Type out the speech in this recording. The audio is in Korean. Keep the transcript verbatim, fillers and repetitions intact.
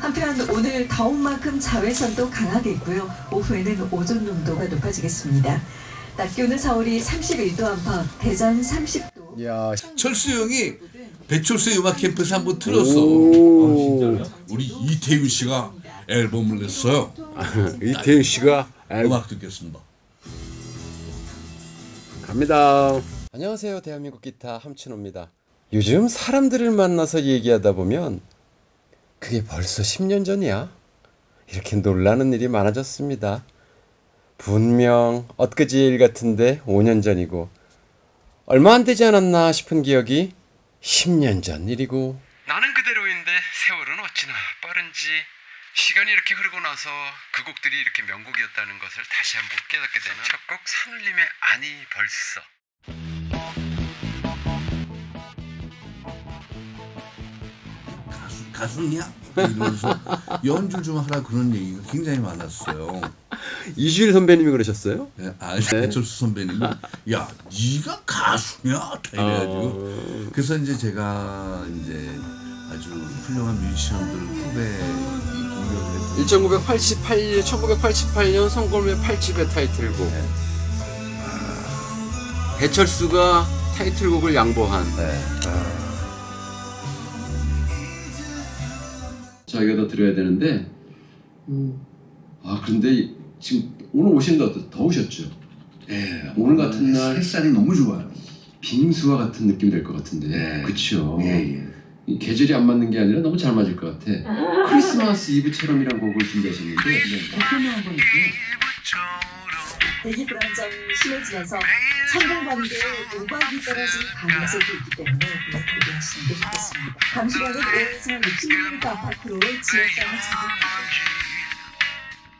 한편 오늘 더운 만큼 자외선도 강하겠고요. 오후에는 오존 농도가 높아지겠습니다. 낮 기온은 서울이 삼십일 도 안팎, 대전 삼십 도. 야, 철수 형이 배철수의 음악 캠프에서 한번 틀었어. 아, 우리 이태윤 씨가 앨범을 냈어요. 이태윤 씨가 음악 듣겠습니다. 갑니다. 안녕하세요. 대한민국 기타 함춘호입니다. 요즘 사람들을 만나서 얘기하다 보면 그게 벌써 십 년 전이야? 이렇게 놀라는 일이 많아졌습니다. 분명 엊그제 일 같은데 오 년 전이고 얼마 안 되지 않았나 싶은 기억이 십 년 전 일이고 나는 그대로인데 세월은 어찌나 빠른지 시간이 이렇게 흐르고 나서 그 곡들이 이렇게 명곡이었다는 것을 다시 한번 깨닫게 되는 첫 곡 산울림의 아니 벌써. 가수, 가수냐? 이러면서 연주 좀 하라 그런 얘기가 굉장히 많았어요. 이주일 선배님이 그러셨어요? 네, 아, 배철수 선배님이 야, 네가 가수냐? 다 이래가지고 어... 그래서 이제 제가 이제 아주 훌륭한 뮤지션들 후배 천구백팔십팔 년, 천구백팔십팔 년 성골매 팔 집의 타이틀곡. 네. 아, 배철수가 타이틀곡을 양보한. 네. 아. 저희가 더 드려야 되는데, 음. 아 그런데 지금 오늘 오신다 더우셨죠? 네. 오늘 같은 날 햇살이 너무 좋아요. 빙수와 같은 느낌이 될 것 같은데, 네. 그렇죠? 예, 예. 이 계절이 안 맞는 게 아니라 너무 잘 맞을 것 같아. 크리스마스 이브처럼이란 곡을 준비하셨는데 설명 한번 해주세요. 대기 불안정이 심해지면서 천둥번개, 우박이 떨어진 강야색이 있기 때문에 대비하시는 게 좋겠습니다. 감시량은 오에서 육십 밀리미터 안팎으로 지역사항을 잡고